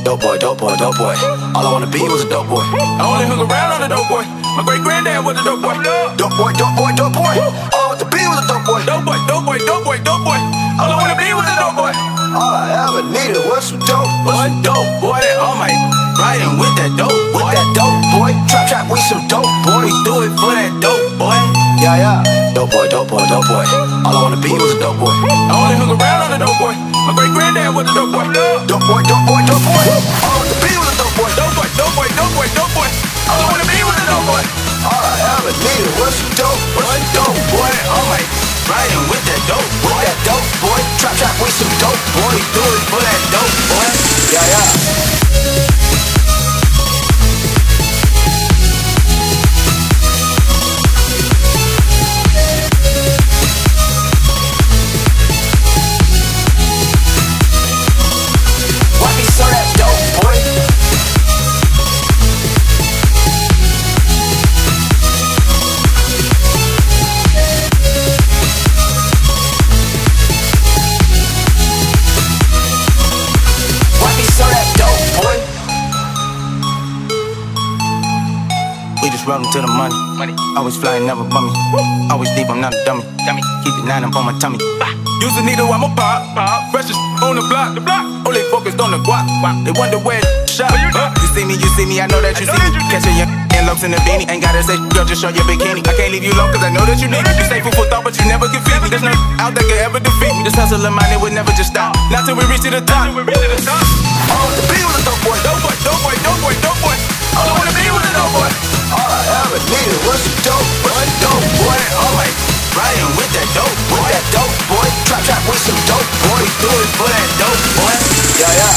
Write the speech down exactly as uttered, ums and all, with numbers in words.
Dope boy, dope boy, dope boy. All I wanna be was a dope boy. I only hung around on a dope boy. My great granddad was a dope boy. Dope boy, dope boy, dope boy. All I want to be was a dope boy. Dope boy, dope boy, dope boy, dope boy. All I wanna be was a dope boy. All I ever needed was some dope. Was dope boy. All my riding with that dope boy. With that dope boy. Trap trap, we some dope boy. We do it for that dope boy. Yeah, yeah. Dope boy, dope boy, dope boy. All I wanna be was a dope boy. I only hung around on a dope boy. My great granddad was a dope boy. Dope boy, dope boy, dope boy. All I wanna be was a dope boy. Dope boy, dope boy, dope boy, dope boy. All I wanna be was a dope boy. All I ever needed was some dope. Was dope boy. All my riding with that dope boy. With that dope boy. Trap trap, we some dope boy. We do it for that dope boy. Yeah, yeah. We just rollin' to the money. money. Always flying, never bummy. Always deep, I'm not a dummy. dummy. Keep it nine up on my tummy. Bah. Use a needle, I'm a pop. pop. Fresh as on the block. the block. Only focused on the guap. Wow. They wonder where shot. You, uh, you see me, you see me, I know that you I see me. Catching your and looks in the beanie. Ain't gotta say, girl, just show your bikini. I can't leave you alone, cause I know that you need me. You say food for thought, but you never can feed me. There's no out that can ever defeat me. This hustle of mine, it would never just stop. Not till we reach to the top. All I want to be was a dope boy. Dope boy, dope boy, dope boy, dope boy. All I wanna be was a dope boy. All I ever needed was some dope, was a dope boy. All my riding with that dope boy. With that dope boy. Trap trap with some dope boy. We do it for that dope boy. Yeah, yeah.